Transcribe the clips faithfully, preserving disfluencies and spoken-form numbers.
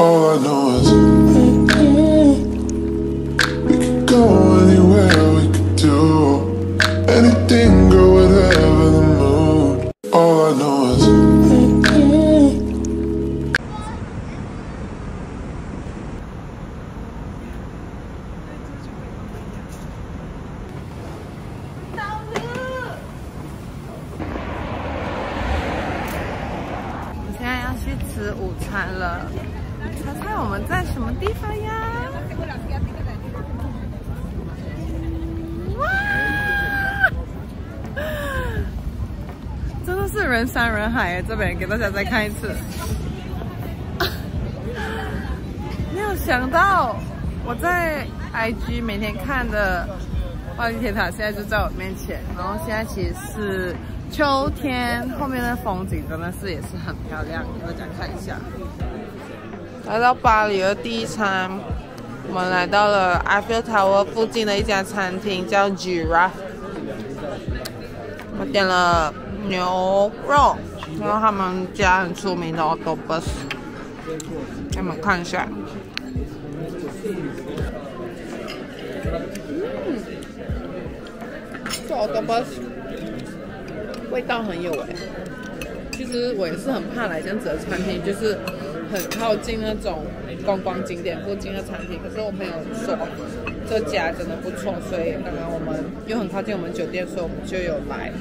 All I know is we could go anywhere, we could do anything, go whatever the mood. All I know is 现在要去吃午餐了，猜猜我们在什么地方呀？哇！真的是人山人海耶！这边给大家再看一次。没有想到我在 I G 每天看的巴黎铁塔，现在就在我面前。然后现在其实是秋天，后面的风景真的是也是很漂亮，给大家看一下。来到巴黎的第一餐，我们来到了 Eiffel Tower 附近的一家餐厅，叫 Giraffe。我点了牛肉，然后他们家很出名的 octopus， 给你们看一下。嗯，这 octopus 味道很有哎。其实我也是很怕来这样子的餐厅，就是很靠近那种观光景点附近的餐厅。可是我朋友说这家真的不错，所以刚刚我们又很靠近我们酒店，所以我们就有来。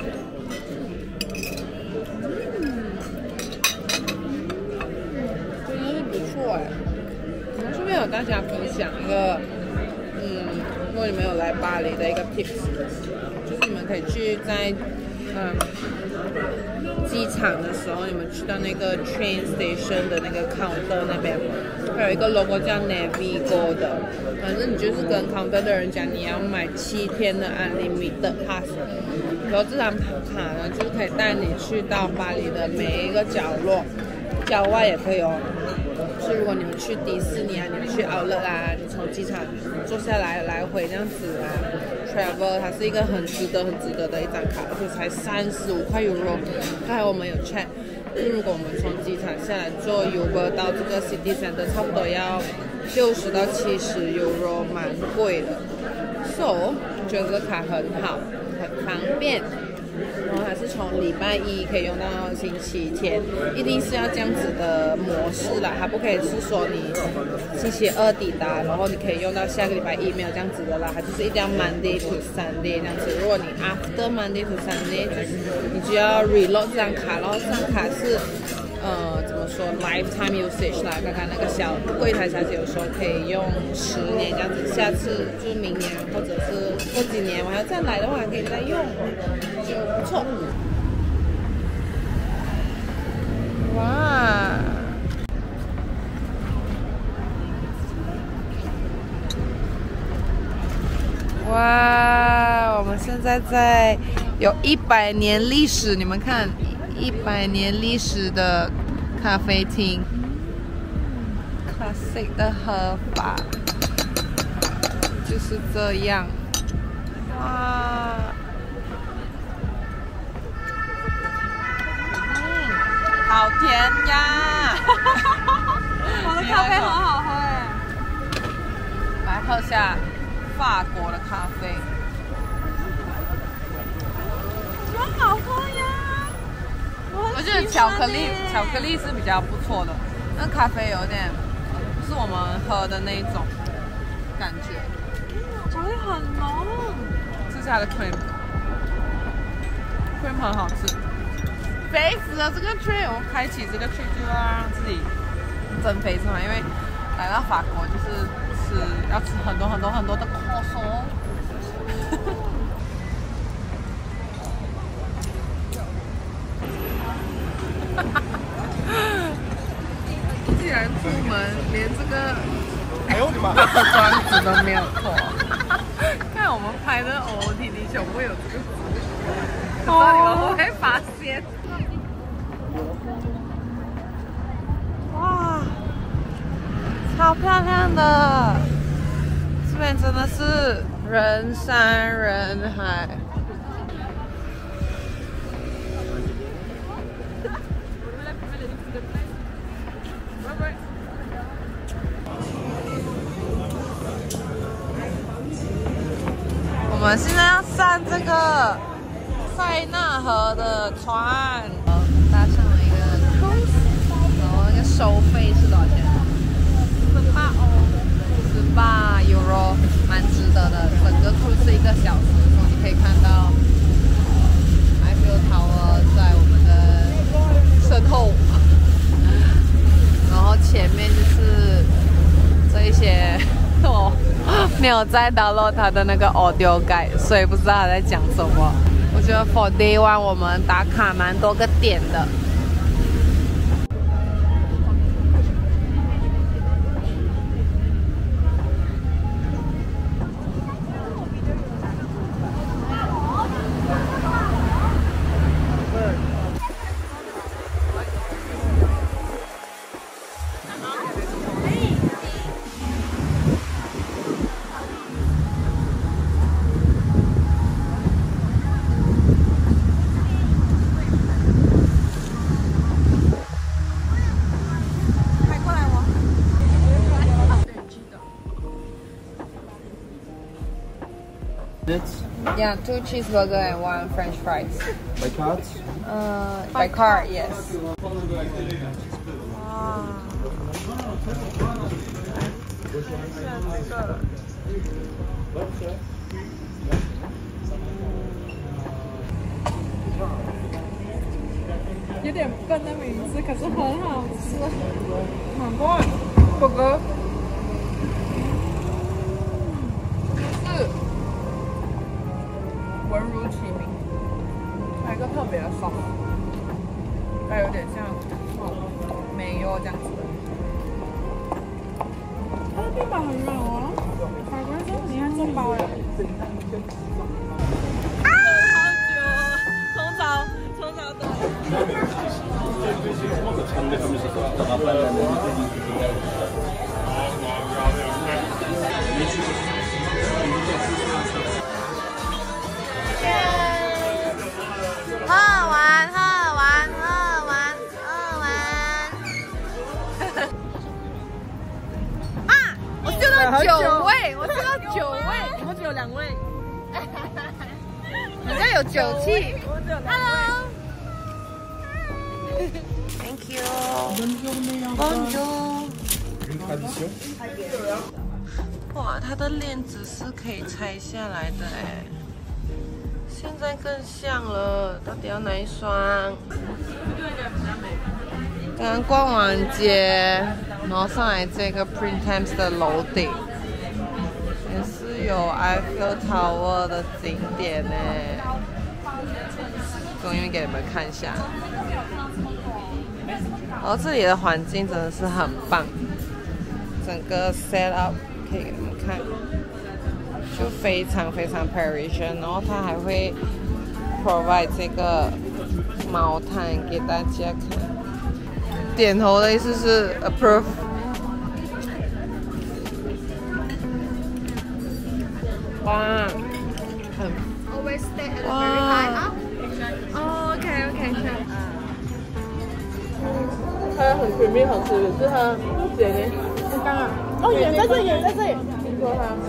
真的是不错哎。顺便有大家分享一个，嗯，如果你们有来巴黎的一个 tips， 就是你们可以去在嗯机场的时候，你们去到那个 train station 的那个 counter 那边，会有一个 logo 叫 Navigo 的，反正你就是跟 counter 的人讲你要买七天的 unlimited pass， 然后这张卡呢就是可以带你去到巴黎的每一个角落，郊外也可以哦。所以如果你们去迪士尼啊，你们去奥乐啊，你从机场坐下来来回这样子啊 ，travel 它是一个很值得、很值得的一张卡，而且才三十五块 euro。刚才我们有 check， 就是如果我们从机场下来坐 Uber 到这个 City Center， 差不多要六十到七十 euro， 蛮贵的。So 我觉得这个卡很好，很方便。然后还是从礼拜一可以用到星期天，一定是要这样子的模式啦，它不可以是说你星期二抵达，然后你可以用到下个礼拜一，没有这样子的啦，它就是一定要 Monday to Sunday 这样子。如果你 after Monday to Sunday， 就是你就要 reload 这张卡，然后这张卡是呃怎么说 lifetime usage 啦，刚刚那个小柜台小姐有说可以用十年这样子，下次就是明年或者是过几年我还要再来的话可以再用，就不错。哇！哇！我们现在在有一百年历史，你们看，一百年历史的咖啡厅 ，classic 的喝法就是这样。哇！好甜呀！我的咖啡很好喝哎，来喝下法国的咖啡，很好喝呀！我觉得巧克力巧克力是比较不错的，那咖啡有点不是我们喝的那一种感觉，巧克力很浓，这是它的 cream， cream 很好吃。肥死了这个 trip， 我们开启这个 trip 就要让自己增肥是吗？因为来到法国就是吃要吃很多很多很多的 croissant。既然出门连这个哎呦我的妈，装置都没有脱，看我们拍的 O O T D 全部有这个，不知道你们会不会发现？哇，超漂亮的！这边真的是人山人海。 们现在要上这个塞纳河的船，搭上了一个 cruise， 然后那个收费是多少钱？十八欧，十八 euro， 蛮值得的。整个 cruise 是一个小时，所以你可以看到 Eiffel Tower 在我们的身后，然后前面就是这一些。我没有在 download 他的那个 audio guide， 所以不知道他在讲什么。我觉得 for day one 我们打卡蛮多个点的。Yeah, two cheeseburger and one French fries. By cards? Uh, by car, yes. Wow. 有点笨的名字，可是很好吃。很棒，哥哥。是。文如其名，它一个特别的sauce，它有点像梅油这样子。它的面包很软哦，法国人说你看中包哎。啊！好久哦，从早从早等。喝完，喝完，喝完，喝完。啊！我嗅到酒味，我嗅到酒味。我只有两位。好像有酒气。Hello。Thank you。Bonjour。哇，它的链子是可以拆下来的哎。现在更像了，到底要哪一双？刚刚逛完街，然后上来这个 Printemps 的楼顶，也是有 Eiffel Tower 的景点呢。终于给你们看一下，然后这里的环境真的是很棒，整个 set up 可以给你们看。就非常非常 Parisian， 然后它还会 provide 这个毛毯给大家看。点头的意思是 approve。哇，很。Always stay at a very high up. Oh, okay, okay, sure. 它很甜蜜，好吃，可是它咸呢。很干啊。哦，盐在这里，盐在这里。听说它。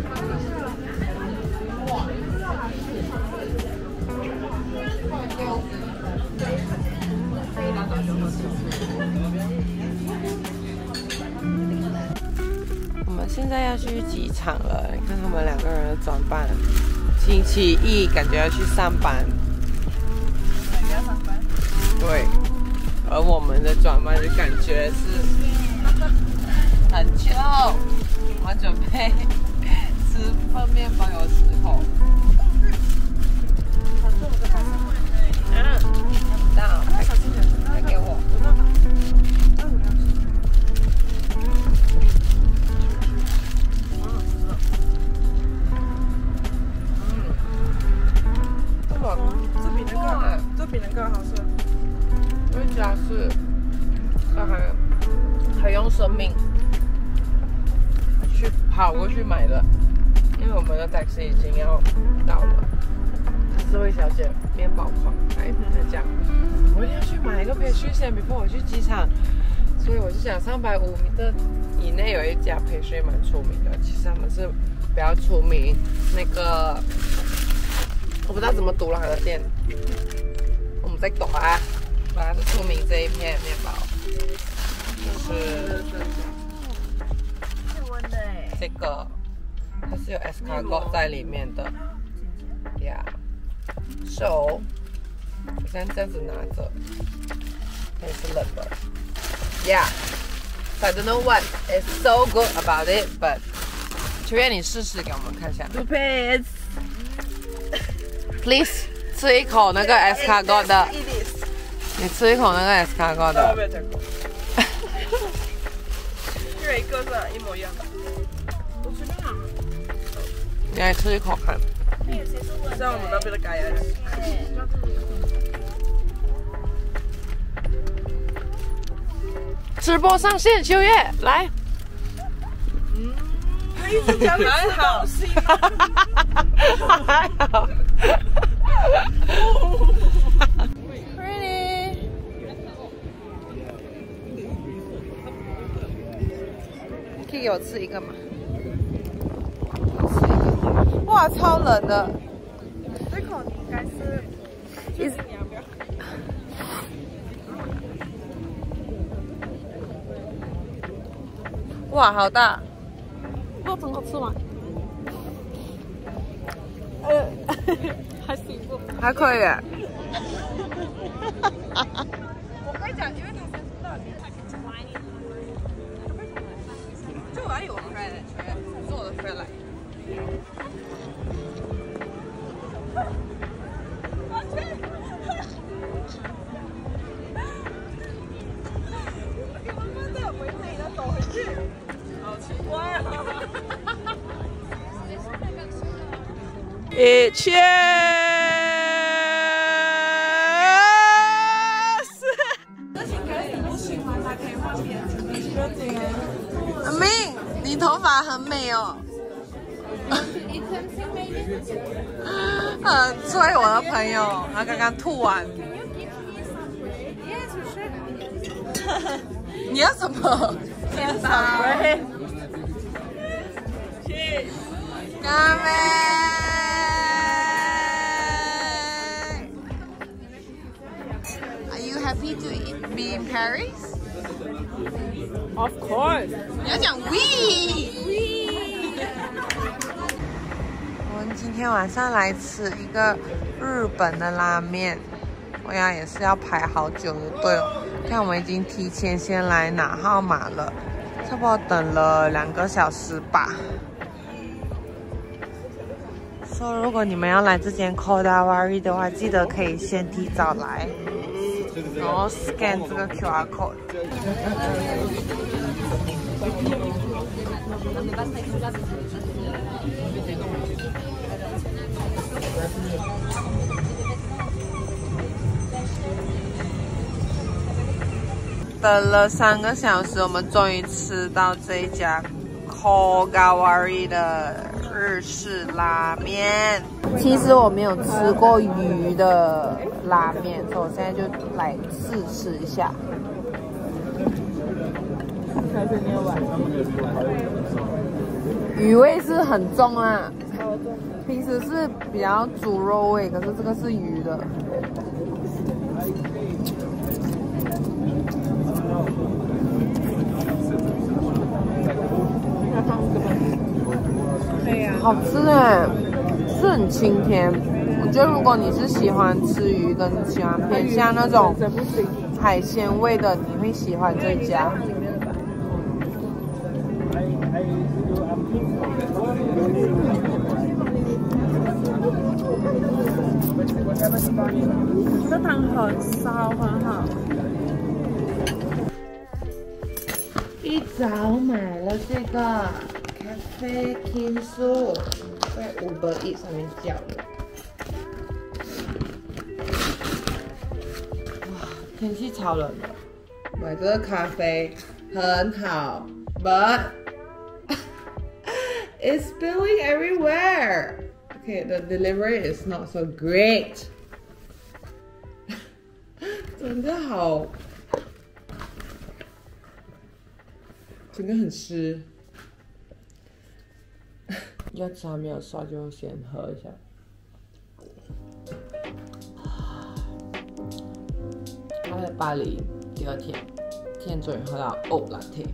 我们现在要去机场了，你看他们两个人的装扮。星期一感觉要去上班，要上班。对，而我们的装扮就感觉是很chill。我准备吃份面包有时候。嗯，看不到，快给我。这比那个，这比那个好吃。因为家是，它还还用生命去跑过去买的，因为我们的 taxi 已经要到了。这位小姐，面包狂，来在讲，我一定要去买一个 pastry 先 before 我去机场，所以我就想三百五米的以内有一家 pastry 蛮出名的，其实他们是比较出名，那个我不知道怎么读了它的店，我们在读啊，反正是出名这一片面包，就是这个，它是有 escargot 在里面的 ，yeah，so 我现在这样子拿着，它也是冷的 ，yeah，so I don't know what is so good about it, but 秋叶你试试给我们看一下 Stupid. ，please 吃一口那个 escargot 的，你吃一口那个 escargot 的。 我没有吃过。因为一个是一模一样的。我随便拿。 你来吃一口看。 这样我们那边的改呀。 直播上线，秋叶来。 嗯，他一直讲还好， 还好。Pretty。可以给我吃一个吗？吃一个。哇，超冷的。 这口你应该是，就是你要不要？ 哇，好大！ 那很好吃吗？呃，还行不？ 还可以。 我跟你讲，因为它是那边，就我要有 friend， 是我的 friend 来。 一切。阿明，你头发很美哦。很催我的朋友，他刚刚吐完。你要什么？天堂。干杯 ！Are you happy to be in Paris? Of course. 你要讲 we we。我们今天晚上来吃一个日本的拉面，我呀也是要排好久的队哦。看我们已经提前先来拿号码了，差不多等了两个小时吧。说、so, 如果你们要来这间 Kodawari 的话，记得可以先提早来，然后 scan 这个 Q R code。等了三个小时，我们终于吃到这一家 Kodawari 的日式拉面。其实我没有吃过鱼的拉面，所以我现在就来试吃一下。鱼味是很重啊，平时是比较猪肉味，可是这个是鱼的。好吃哎，是很清甜。我觉得如果你是喜欢吃鱼，跟喜欢偏向那种海鲜味的，你会喜欢这家。 这汤很烧，很好。 一早买了这个咖啡 Kinsu， 在 Uber Eats 上面叫的。哇，天气超冷的，买这个咖啡很好 ，but it's spilling everywhere. Okay, the delivery is not so great. 真的好。整个很湿， 要吃还没有刷就先喝一下。我在巴黎第二天，今天终于喝到欧拉铁。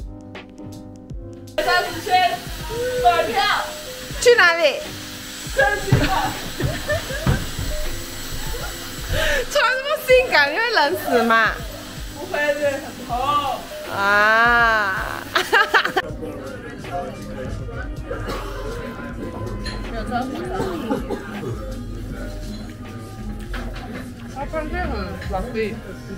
三十圈，买票。去哪里？穿这么性感，你会冷死吗？不会，对，很痛。啊！它饭店很 fluffy，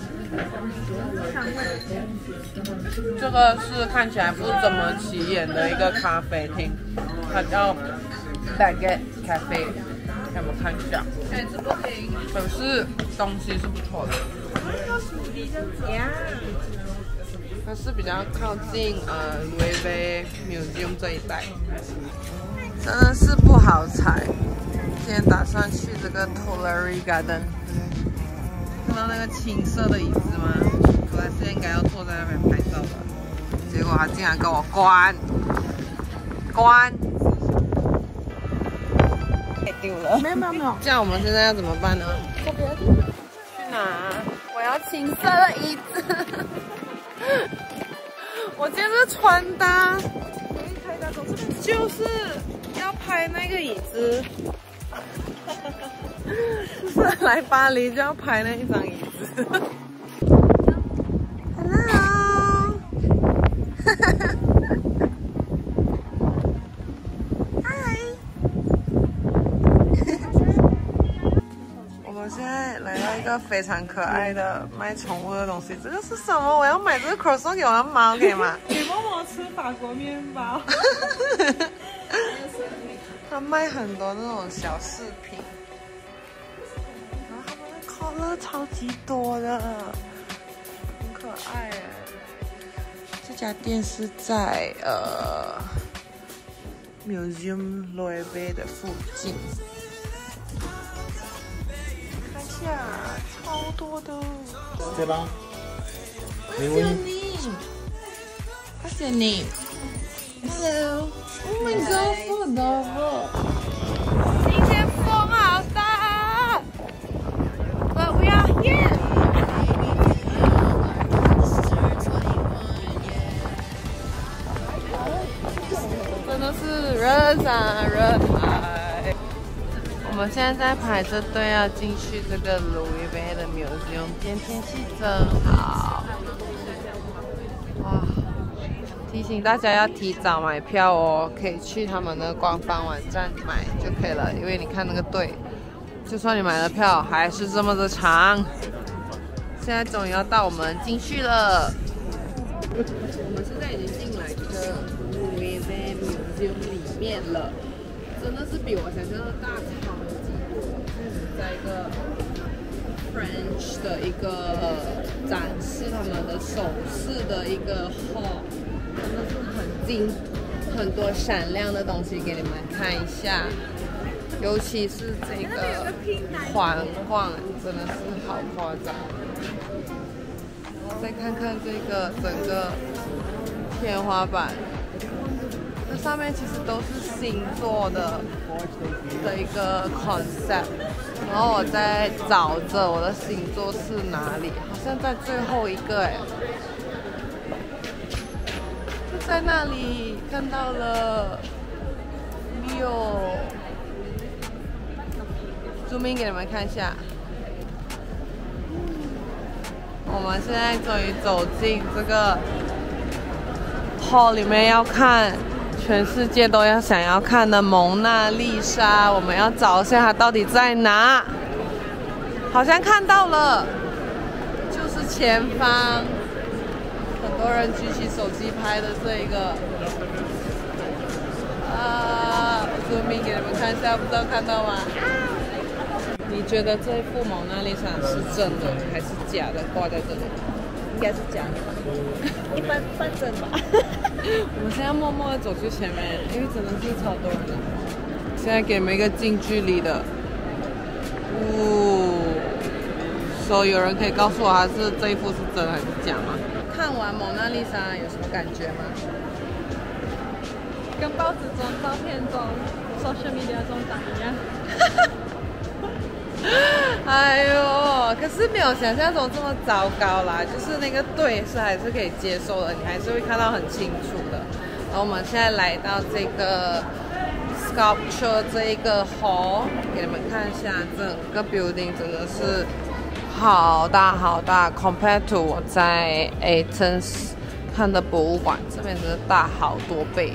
这个是看起来不怎么起眼的一个咖啡厅，它叫 Baguette Cafe， 让我们看一下。哎，这不行。可是东西是不错的。它是比较靠近呃 Louvre Museum 这一带，真的是不好踩。今天打算去这个 Tuileries Garden， 看到那个青色的椅子吗？本来是应该要坐在那边拍照的，结果他竟然跟我关关，给丢了。没有没有没有。这样我们现在要怎么办呢？我不要去哪？我要青色的椅子。我今天的穿搭就是要拍那个椅子，就是来巴黎就要拍那一张椅子。Hello， 嗨。我们现在来到一个非常可爱的卖宠物的东西，这个是什么？我要买这个 croissant 给我的猫，可以吗？ 给默默吃法国面包。 他卖很多那种小饰品，然后他们的 color 超级多的，很可爱哎。这家店是在呃 Museum Louvre 的附近。看一下，超多的。 对吧？ 谢谢你，谢谢你。Hello. Oh my god, so adorable. 今天风好大 ，But we are here. 真的是人山人海。我们现在在排着队要进去这个 Louvre 的 museum， 今天天气真好。哇！提醒大家要提早买票哦，可以去他们的官方网站买就可以了。因为你看那个队，就算你买了票，还是这么的长。现在终于要到我们进去了。我们现在已经进来这个 Louvre Museum 里面了，真的是比我想象的大超级多。在一个 French 的一个展示他们的首饰的一个 hall。真的是很精，很多闪亮的东西给你们看一下，尤其是这个环框，真的是好夸张。再看看这个整个天花板，这上面其实都是星座的的一个 concept， 然后我在找着我的星座是哪里，好像在最后一个哎。在那里看到了 Leo， zoom in给你们看一下。我们现在终于走进这个 hall 里面，要看全世界都要想要看的蒙娜丽莎。我们要找一下它到底在哪。好像看到了，就是前方。很多人举起手机拍的这一个，啊，我zoom in给你们看一下，不知道看到吗？你觉得这一幅蒙娜丽莎是真的还是假的？挂在这里， 应该是假的吧？一般半真吧。 我们现在默默的走去前面，因为真的是超多人的。现在给你们一个近距离的，呜、哦，所以有人可以告诉我，它是这一幅是真还是假吗？看完蒙娜丽莎有什么感觉吗？ 跟报纸中、照片中、social media 中长一样。 哎呦，可是没有想象中这么糟糕啦，就是那个对是还是可以接受的，你还是会看到很清楚的。然后我们现在来到这个 sculpture 这一个 hall， 给你们看一下，整个 building 真的是好大好大 ，compared to 我在 Athens 看的博物馆，这边真的大好多倍。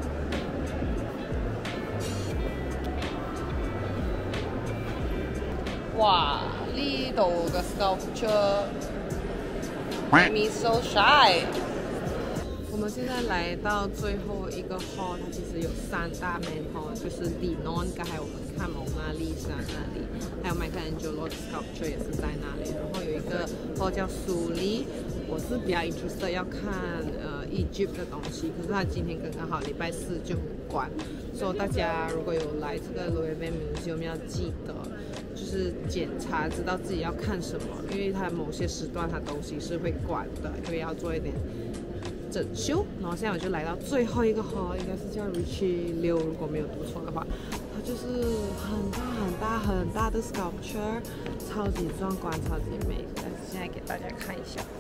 哇，呢度嘅 sculpture made me so shy。我们现在来到最后一个 hall， 它其实有三大 main hall， 就是里诺，刚才我们看蒙娜丽莎那里，还有麦克安哲罗的 sculpture 也是在那里。然后有一个 hall 叫苏黎，我是比较 interested 要看呃 Egypt 的东西，可是它今天刚刚好礼拜四就关，所以大家如果有来这个 Louvre Museum 要记得。就是检查，知道自己要看什么，因为它某些时段它东西是会关的，因为要做一点整修。然后现在我就来到最后一个 hall， 应该是叫 Ricci 六，如果没有读错的话，它就是很大很大很大的 sculpture， 超级壮观，超级美。但是现在给大家看一下，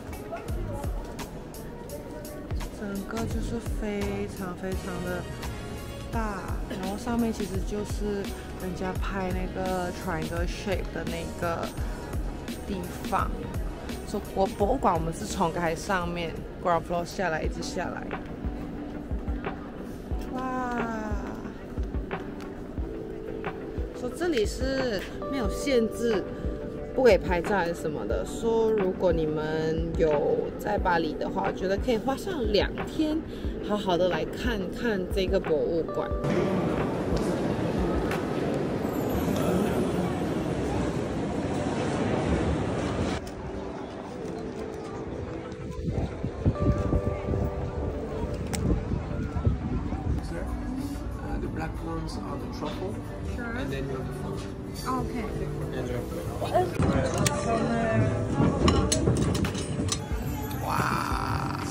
整个就是非常非常的大，然后上面其实就是人家拍那个 triangle shape 的那个地方。所以我博物馆我们是从刚才上面 ground floor 下来，一直下来。哇！说这里是没有限制，不可以拍照还是什么的。说如果你们有在巴黎的话，我觉得可以花上两天，好好的来看看这个博物馆。 The black ones are the truffle, Sure. and then you have the food. Okay. Wow.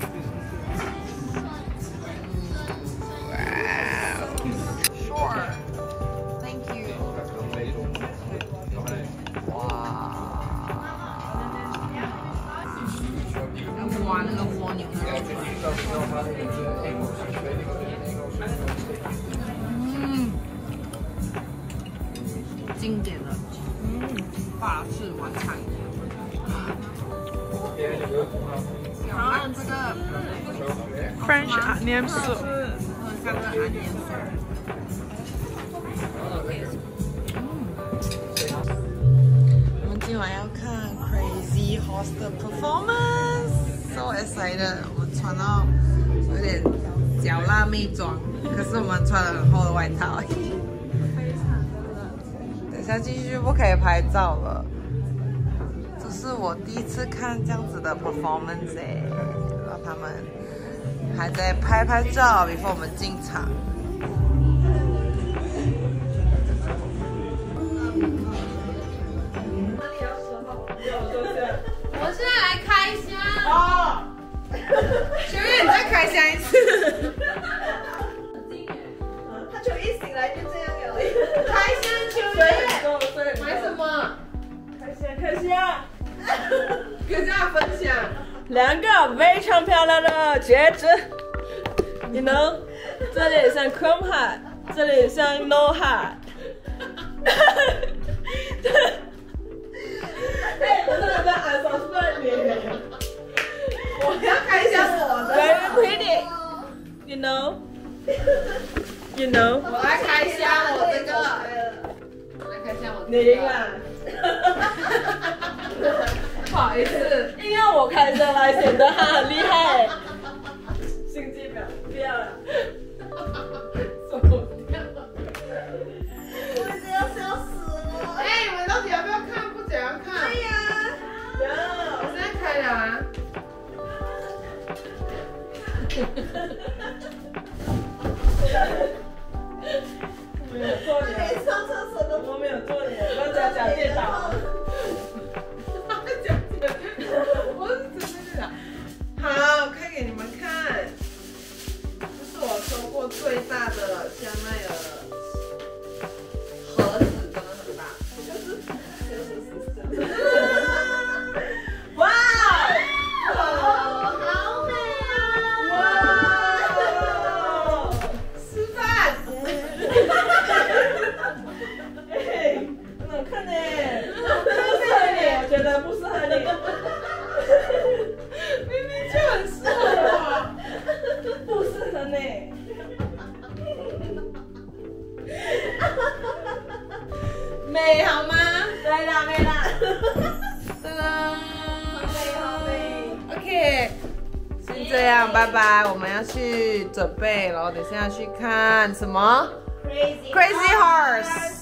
Wow. Sure. Thank you. Wow. 要挖那个蜗牛。嗯，经典的嗯法式晚餐。然后这个 French onion soup. 喝三个 onion soup。我们今晚要看 Crazy Horse 的 performance，so excited！ 我们穿到有点小辣妹装，可是我们穿了很厚的外套。等一下进去就不可以拍照了。这是我第一次看这样子的 performance 哎，然后他们还在拍拍照 before 我们进场。我现在来开箱哦，秋月，你再开箱一次。 他就一醒来就这样而已。 开箱，秋月，买什么？ 开箱，开箱， 跟大家分享。 两个非常漂亮的戒指，你能，这里像 Chrome Heart， 这里像 No Heart。哎，我真的在按手出来你。 我要开箱我的。 Very pretty, you know, you know。 我来开箱我这个。我来开箱我这个。 你赢了。 不好意思， 硬要我开箱来显得他很厉害。心机婊，不要了。 走掉。 我已经要笑死了。 哎，你们到底要不要看？不想要看。 对呀。 我现在开了啊。 我没有做脸，上厕所都我没有做脸，我假假跌倒。 我是真的假的？好，开给你们看。这是我收过最大的香奈儿盒子真的很大， 哇！ 好美啊！ 哇！ 吃饭。 哎，很好看呢，不适合你，我觉得不适合你。 明明就很适合我。 不适合呢。 美好吗？ 对啦，美啦。 噔噔， 好美，好美。 OK， 先这样，拜拜。我们要去准备，然后等一下去看什么 Crazy Crazy Horse。